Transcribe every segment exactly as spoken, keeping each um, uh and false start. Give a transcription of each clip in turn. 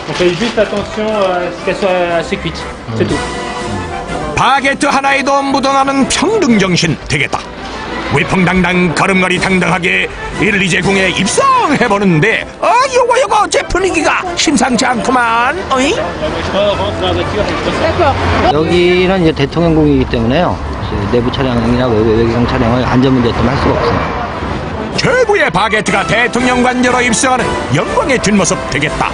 On fait juste attention à ce qu'elle soit assez cuite. C'est tout. 바게트 하나에도 묻어나는 평등정신 되겠다. 위풍당당 걸음걸이 당당하게 일리제궁에 입성해보는데 어 요거 요거 제 분위기가 심상치 않구만. 어이? 여기는 이제 대통령궁이기 때문에요. 내부 차량이나 외경 차량을 안전문제 때문에 할 수가 없어요. 최고의 바게트가 대통령 관저로 입성하는 영광의 뒷모습 되겠다.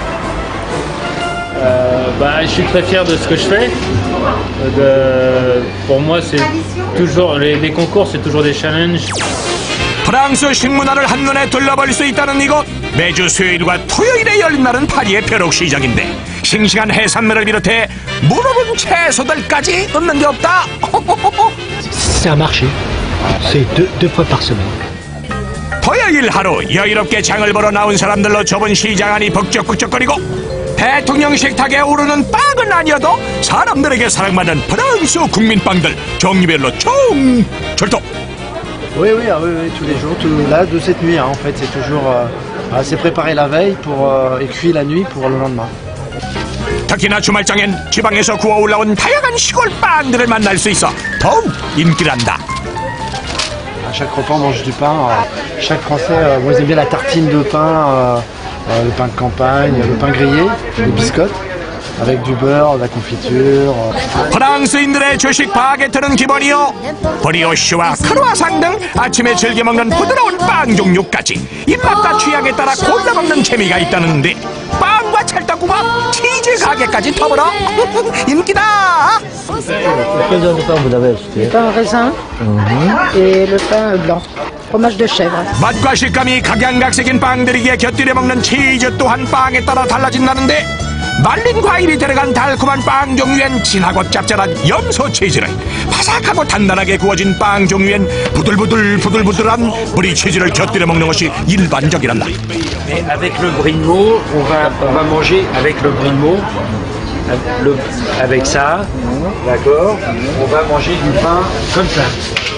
Euh, bah, je suis très fier de ce que je fais. Euh, de, pour moi, c'est toujours les, les concours, c'est toujours des challenges. 프랑스 식문화를 한눈에 둘러볼 수 있다는 이곳. 매주 수요일과 토요일에 열린 날은 파리의 벼룩 시장인데 싱싱한 해산물을 비롯해 물어본 채소들까지 없는 게 없다. C'est un marché. C'est deux, deux fois par semaine. 토요일 하루 여유롭게 장을 보러 나온 사람들로 좁은 시장 안이 북적북적거리고 대통령 식탁에 오르는 빵은 아니어도 사람들에게 사랑받는 프랑스 국민빵들 종류별로 총 출동. Oui, oui, ah, oui, oui, tous les jours, tout, là, de cette nuit, hein, en fait, c'est toujours, euh, ah, c'est préparé la veille pour, euh, et cuit la nuit pour le lendemain. 특히나 주말장엔 지방에서 구워 올라온 다양한 시골 빵들을 만날 수 있어 더욱 인기란다. À chaque repas, on mange du pain. Euh, chaque Français, euh, moi, ils aiment bien la tartine de pain, euh, euh, le pain de campagne, le pain grillé, les biscottes, avec du beurre, de la confiture. Euh. 프랑스인들의 주식 바게트는 기본이요. 브리오쉬와 크루아상 등 아침에 즐겨 먹는 부드러운 빵 종류까지 입맛과 취향에 따라 골라 먹는 재미가 있다는데 빵과 찰떡궁합, 치즈 가게까지 터불어 인기다. Quel genre de pain vous avez acheté? Le pain raisin et le pain blanc, fromage de chèvre. 맛과 식감이 각양각색인 빵들이기에 곁들여 먹는 치즈 또한 빵에 따라 달라진다는데 말린 과일이 들어간 달콤한 빵 종류엔 진하고 짭짤한 염소 치즈를, 바삭하고 단단하게 구워진 빵 종류엔 부들부들 부들부들한 브리 치즈를 곁들여 먹는 것이 일반적이란다. Mais avec le brie-de-veau, on va, on va manger avec le brie-de-veau, le, avec ça, d'accord. On va manger du pain comme ça.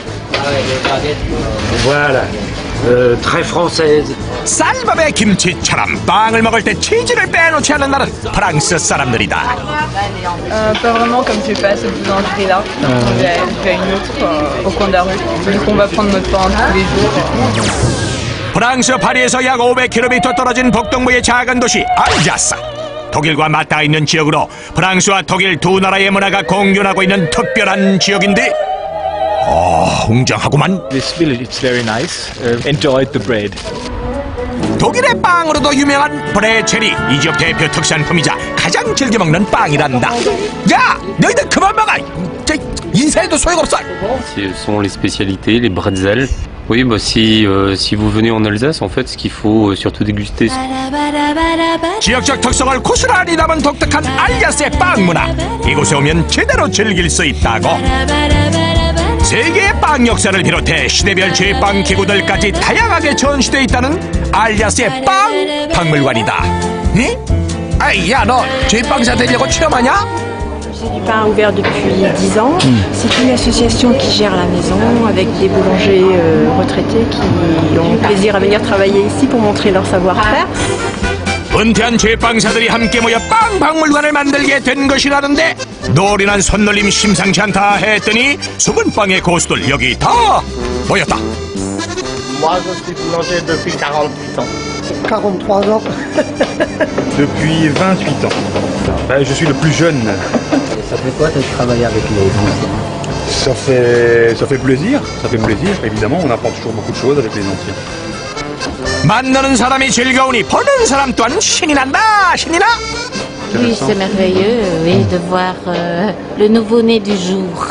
Voilà, euh, très française. 쌀밥에 김치처럼 빵을 먹을 때 치즈를 빼놓지 않는 나는 프랑스 사람들이다. Euh, pas vraiment, comme je vais pas à cette boulangerie-là. Je vais, je vais à une autre euh, au coin de la rue. Du coup, on va prendre notre pain tous les jours. 프랑스 파리에서 약 오백 킬로미터 떨어진 북동부의 작은 도시 알자스. 독일과 맞닿아 있는 지역으로 프랑스와 독일 두 나라의 문화가 공존하고 있는 특별한 지역인데 어, 웅장하구만. This village, it's very nice. Uh, enjoyed the bread. 독일의 빵으로도 유명한 브레첼이 이 지역 대표 특산품이자 가장 즐겨 먹는 빵이란다. 야, 너희들 그만 먹어. 인사해도 소용없어. Ce sont les spécialités, les bretzels. Oui, bah si euh, si vous venez en Alsace, en fait, ce qu'il faut euh, surtout déguster. 지역적 특성을 고스란히 담은 독특한 알자스의 빵 문화. 이곳에 오면 제대로 즐길 수 있다고. 세계의 빵 역사를 비롯해 시대별 제빵 기구들까지 다양하게 전시되어 있다는 알자스의 빵 박물관이다. 응? 아이, 야, 너 제빵사 되려고 체험하냐? J'ai du pain ouvert depuis dix ans. C'est une association qui gère la maison avec des boulangers euh, retraités qui ont plaisir à venir travailler ici pour montrer leur savoir-faire. 은퇴한 제빵사들이 함께 모여 빵 박물관을 만들게 된 것이라는데 노련한 손놀림 심상치 않다 했더니 수분빵의 고수들 여기 다 모였다. Moi, je suis boulanger depuis quarante-huit ans. quarante-trois ans. Depuis vingt-huit ans. Ben, je suis le plus jeune. Ça fait quoi de travailler avec les anciens? Ça fait, ça fait plaisir. Ça fait plaisir, évidemment. On apprend toujours beaucoup de choses avec les anciens. 만나는 사람이 즐거우니 보는 사람 또한 신이 난다. 신이 나. Oui, c'est merveilleux, oui, de voir euh, le nouveau-né du jour.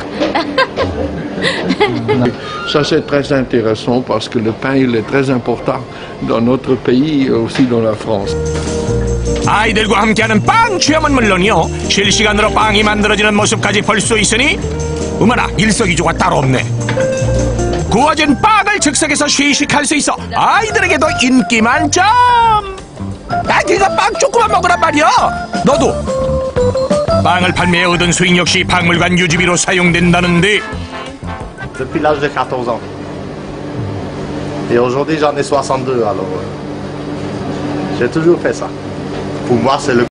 Ça, c'est très intéressant parce que le pain, il est très important dans notre pays et aussi dans la France. 아이들과 함께하는 빵 체험은 물론이요. 실시간으로 빵이 만들어지는 모습까지 볼 수 있으니 어머나 일석이조가 따로 없네. 구워진 빵을 즉석에서 시식할 수 있어 아이들에게도 인기 만점. 야, 네가 빵 조금만 먹으란 말이야. 너도. 빵을 판매해 얻은 수익 역시 박물관 유지비로 사용된다는데. Depuis l'âge de quatorze ans. Et aujourd'hui, j'en ai soixante-deux, alors. J'ai toujours fait ça. Pour moi, c'est le